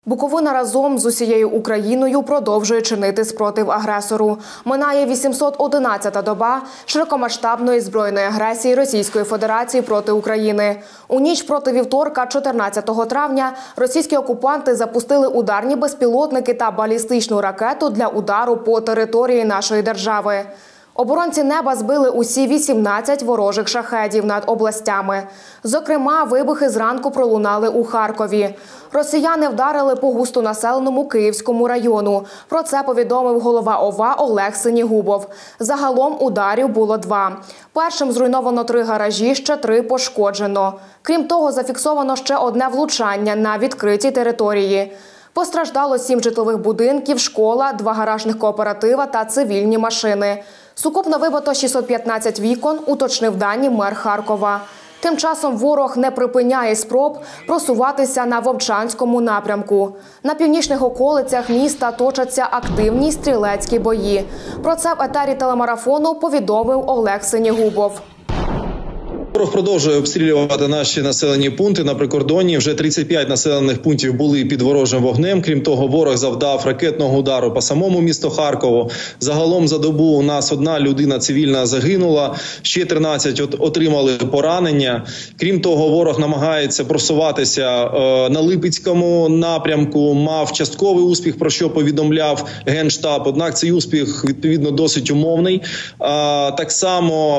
Буковина разом з усією Україною продовжує чинити спротив агресору. Минає 811-та доба широкомасштабної збройної агресії Російської Федерації проти України. У ніч проти вівторка, 14 травня, російські окупанти запустили ударні безпілотники та балістичну ракету для удару по території нашої держави. Оборонці неба збили усі 18 ворожих шахедів над областями. Зокрема, вибухи зранку пролунали у Харкові. Росіяни вдарили по густонаселеному Київському району. Про це повідомив голова ОВА Олег Синігубов. Загалом ударів було 2. Першим зруйновано 3 гаражі, ще 3 пошкоджено. Крім того, зафіксовано ще одне влучання на відкритій території. Постраждало 7 житлових будинків, школа, 2 гаражних кооператива та цивільні машини. Сукупно вибито 615 вікон, уточнив дані мер Харкова. Тим часом ворог не припиняє спроб просуватися на Вовчанському напрямку. На північних околицях міста точаться активні стрілецькі бої. Про це в етері телемарафону повідомив Олег Синігубов. Ворог продовжує обстрілювати наші населені пункти на прикордонні. Вже 35 населених пунктів були під ворожим вогнем. Крім того, ворог завдав ракетного удару по самому місту Харкову. Загалом за добу у нас 1 людина цивільна загинула, ще 13 отримали поранення. Крім того, ворог намагається просуватися на Липецькому напрямку. Мав частковий успіх, про що повідомляв Генштаб. Однак цей успіх, відповідно, досить умовний. Так само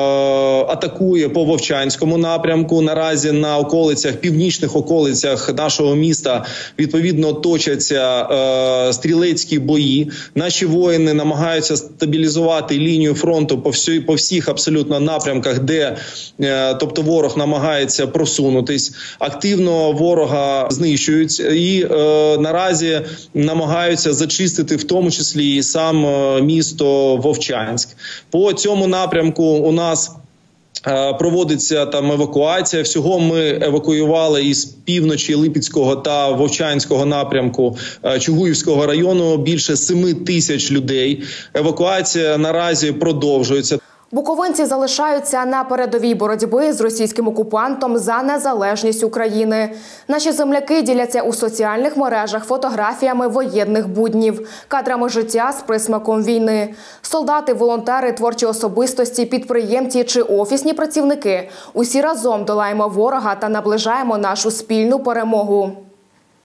атакує по Вовчанському напрямку. Наразі на околицях, північних околицях нашого міста, відповідно, точаться стрілецькі бої. Наші воїни намагаються стабілізувати лінію фронту по всіх абсолютно напрямках, де, тобто, ворог намагається просунутись. Активно ворога знищують і наразі намагаються зачистити в тому числі і сам місто Вовчанськ. По цьому напрямку у нас проводиться там евакуація. Всього ми евакуювали із півночі Липецького та Вовчанського напрямку Чугуївського району більше 7 тисяч людей. Евакуація наразі продовжується. Буковинці залишаються на передовій боротьби з російським окупантом за незалежність України. Наші земляки діляться у соціальних мережах фотографіями воєнних буднів, кадрами життя з присмаком війни. Солдати, волонтери, творчі особистості, підприємці чи офісні працівники – усі разом долаємо ворога та наближаємо нашу спільну перемогу.